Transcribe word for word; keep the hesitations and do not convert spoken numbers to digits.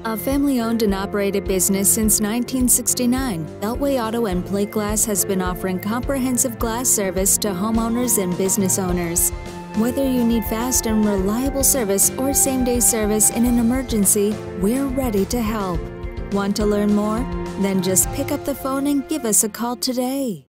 A family-owned and operated business since nineteen sixty-nine, Beltway Auto and Plate Glass has been offering comprehensive glass service to homeowners and business owners. Whether you need fast and reliable service or same-day service in an emergency, we're ready to help. Want to learn more? Then just pick up the phone and give us a call today.